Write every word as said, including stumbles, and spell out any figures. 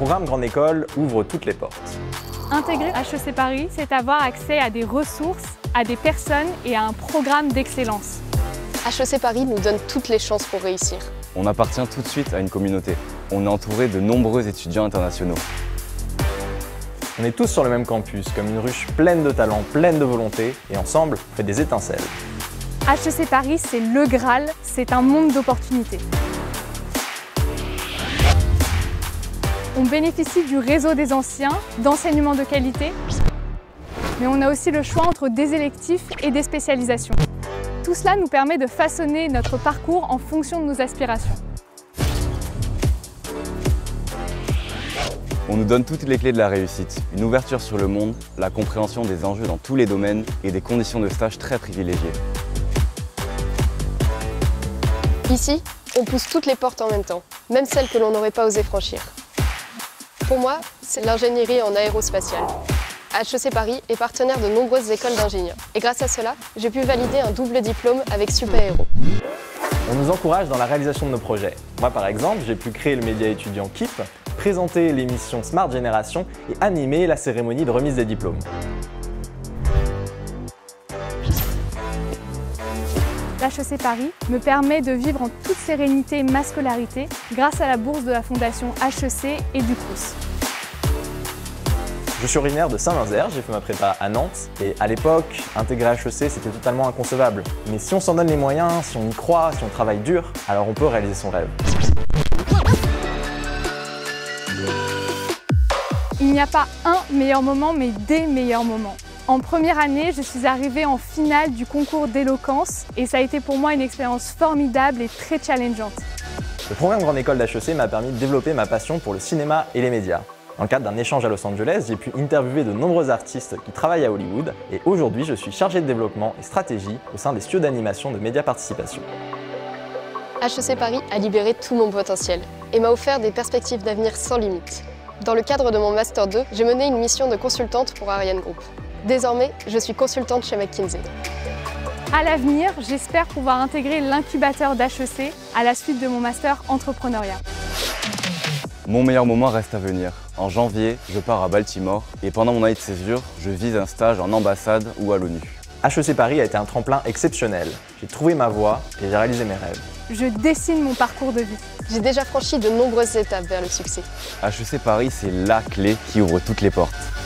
programme Grande École ouvre toutes les portes. Intégrer H E C Paris, c'est avoir accès à des ressources, à des personnes et à un programme d'excellence. H E C Paris nous donne toutes les chances pour réussir. On appartient tout de suite à une communauté. On est entouré de nombreux étudiants internationaux. On est tous sur le même campus, comme une ruche pleine de talents, pleine de volonté, et ensemble, on fait des étincelles. H E C Paris, c'est le Graal, c'est un monde d'opportunités. On bénéficie du réseau des anciens, d'enseignements de qualité, mais on a aussi le choix entre des électifs et des spécialisations. Tout cela nous permet de façonner notre parcours en fonction de nos aspirations. On nous donne toutes les clés de la réussite, une ouverture sur le monde, la compréhension des enjeux dans tous les domaines et des conditions de stage très privilégiées. Ici, on pousse toutes les portes en même temps, même celles que l'on n'aurait pas osé franchir. Pour moi, c'est l'ingénierie en aérospatiale. H E C Paris est partenaire de nombreuses écoles d'ingénieurs. Et grâce à cela, j'ai pu valider un double diplôme avec Super-Aéro. On nous encourage dans la réalisation de nos projets. Moi, par exemple, j'ai pu créer le média étudiant K I P, présenter l'émission Smart Génération et animer la cérémonie de remise des diplômes. L'H E C Paris me permet de vivre en toute sérénité ma scolarité grâce à la bourse de la Fondation H E C et du Crous. Je suis originaire de Saint-Nazaire, j'ai fait ma prépa à Nantes et à l'époque, intégrer H E C c'était totalement inconcevable. Mais si on s'en donne les moyens, si on y croit, si on travaille dur, alors on peut réaliser son rêve. Il n'y a pas un meilleur moment, mais des meilleurs moments. En première année, je suis arrivée en finale du concours d'éloquence et ça a été pour moi une expérience formidable et très challengeante. Le programme Grande École d'H E C m'a permis de développer ma passion pour le cinéma et les médias. Dans le cadre d'un échange à Los Angeles, j'ai pu interviewer de nombreux artistes qui travaillent à Hollywood et aujourd'hui je suis chargé de développement et stratégie au sein des studios d'animation de Média Participation. H E C Paris a libéré tout mon potentiel et m'a offert des perspectives d'avenir sans limite. Dans le cadre de mon Master deux, j'ai mené une mission de consultante pour Ariane Group. Désormais, je suis consultante chez McKinsey. À l'avenir, j'espère pouvoir intégrer l'incubateur d'H E C à la suite de mon Master Entrepreneuriat. Mon meilleur moment reste à venir. En janvier, je pars à Baltimore et pendant mon année de césure, je vise un stage en ambassade ou à l'ONU. H E C Paris a été un tremplin exceptionnel. J'ai trouvé ma voie et j'ai réalisé mes rêves. Je dessine mon parcours de vie. J'ai déjà franchi de nombreuses étapes vers le succès. H E C Paris, c'est la clé qui ouvre toutes les portes.